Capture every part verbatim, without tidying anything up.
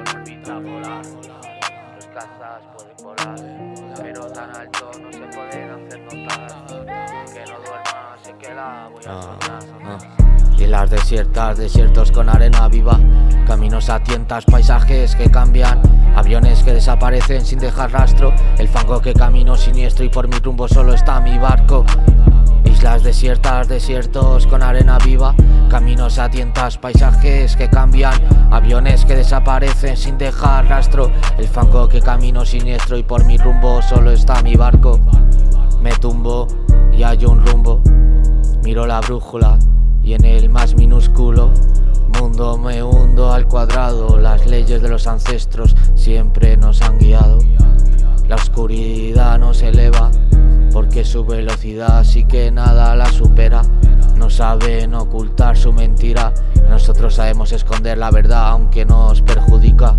órbita polar. Los cazas pueden volar, pero tan alto no se pueden hacer notar. Que no duerma, sé que la voy a soñar. Ah, ah. Islas desiertas, desiertos con arena viva, caminos a tientas, paisajes que cambian, aviones que desaparecen sin dejar rastro, el fango que camino siniestro y por mi rumbo solo está mi barco. Islas desiertas, desiertos con arena viva, caminos a tientas, paisajes que cambian, aviones que desaparecen sin dejar rastro, el fango que camino siniestro y por mi rumbo solo está mi barco. Me tumbo y hallo un rumbo, miro la brújula y en el más minúsculo mundo me hundo al cuadrado. Las leyes de los ancestros siempre nos han guiado. La oscuridad nos eleva porque su velocidad sí que nada la supera. No saben ocultar su mentira, nosotros sabemos esconder la verdad aunque nos perjudica.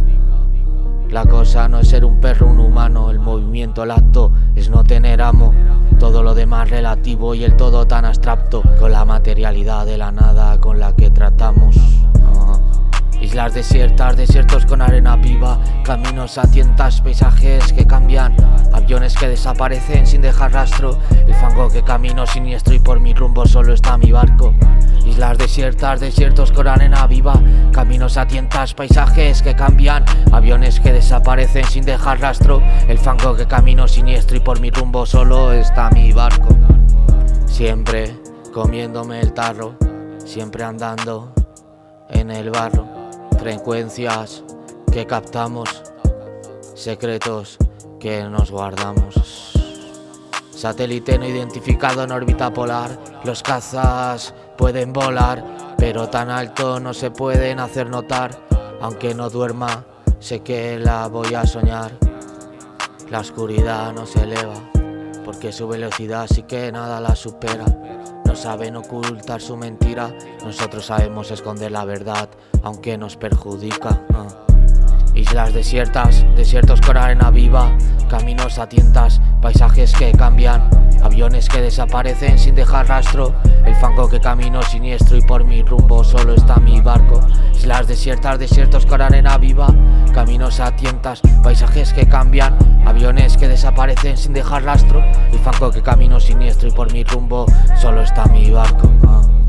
La cosa no es ser un perro, un humano, el movimiento, el acto es no tener amo. Todo lo demás relativo y el todo tan abstracto, con la materialidad de la nada con la que tratamos. Ah. Islas desiertas, desiertos con arena viva, caminos a tientas, paisajes que cambian, aviones que desaparecen sin dejar rastro, el fango que camino siniestro y por mi rumbo solo está mi barco. Islas desiertas, desiertos con arena viva, caminos a tientas, paisajes que cambian, aviones que desaparecen sin dejar rastro, el fango que camino siniestro y por mi rumbo solo está mi barco. Siempre comiéndome el tarro, siempre andando en el barro, frecuencias que captamos, secretos que nos guardamos. Satélite no identificado en órbita polar, los cazas pueden volar, pero tan alto no se pueden hacer notar. Aunque no duerma, sé que la voy a soñar. La oscuridad no se eleva, porque su velocidad sí que nada la supera. No saben ocultar su mentira, nosotros sabemos esconder la verdad, aunque nos perjudica. Ah. Islas desiertas, desiertos con arena viva, caminos a tientas, paisajes que cambian, aviones que desaparecen sin dejar rastro, el fango que camino siniestro y por mi rumbo solo está mi barco. Islas desiertas, desiertos con arena viva, caminos a tientas, paisajes que cambian, aviones que desaparecen sin dejar rastro, el fango que camino siniestro y por mi rumbo solo está mi barco. Ah.